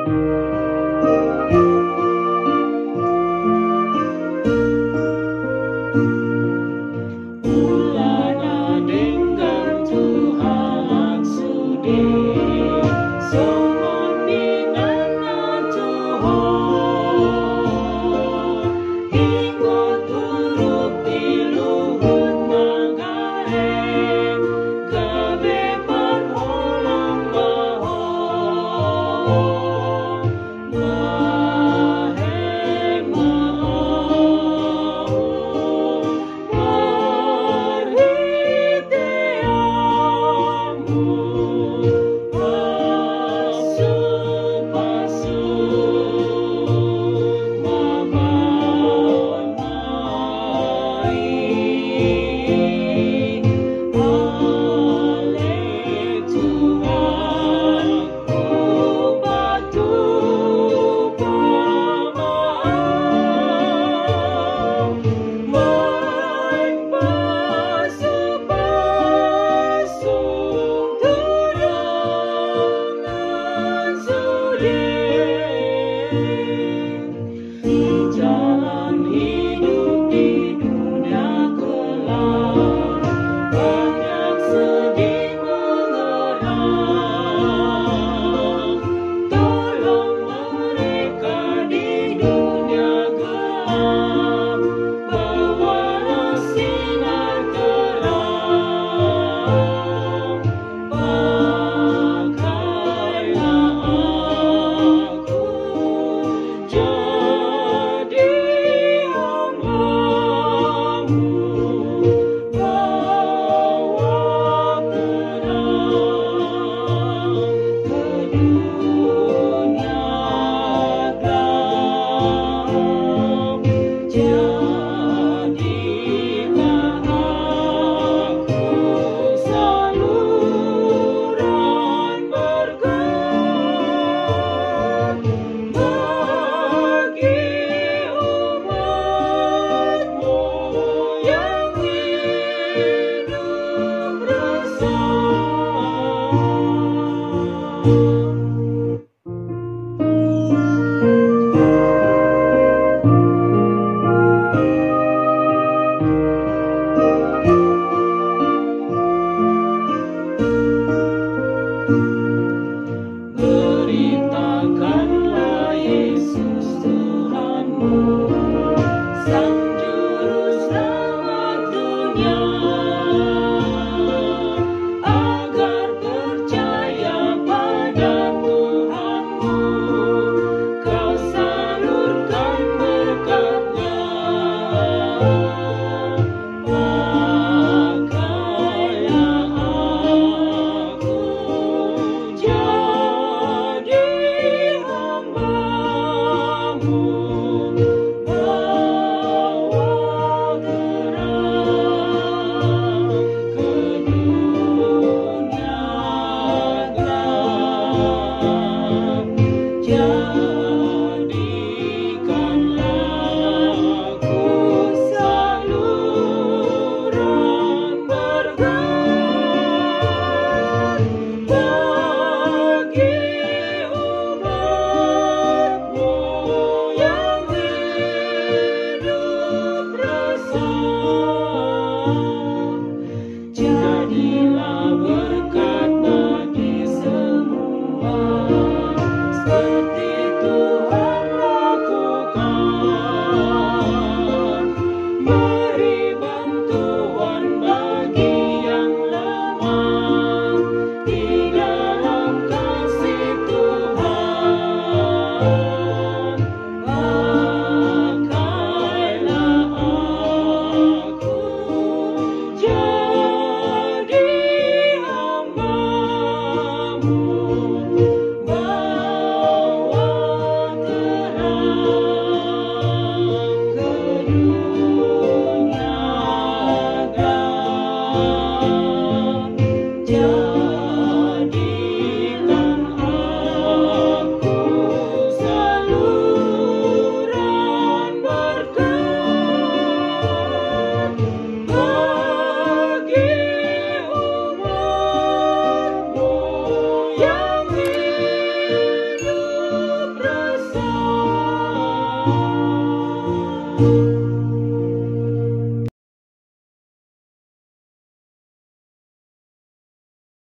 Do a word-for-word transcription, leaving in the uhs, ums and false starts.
Mulanya dengan Tuhan sudi, sumoni nama Tuhan, hingga turut diluhur nanggae, kebeban ulang bahon, mahe mau. Jalan hidup di dunia gelap, banyak sedih mengerang. Tolong mereka di dunia gelap, bawalah sinar terang. Pakailah aku jadi hambamu, bawa terang ke dunia gelap. Jadilah aku saluran berkat bagi umatmu yang hidup resah. Beritakanlah Yesus Tuhanmu, Sang Juru Selamat dunia, agar percaya pada Tuhanmu, kau salurkan berkat-Nya. Pakailah aku jadi hambamu, bawa terang ke dunia gelap. Jadikanlah aku saluran berkat bagi umatmu yang hidup resah. Jadilah berkat bagi semua, seperti Tuhan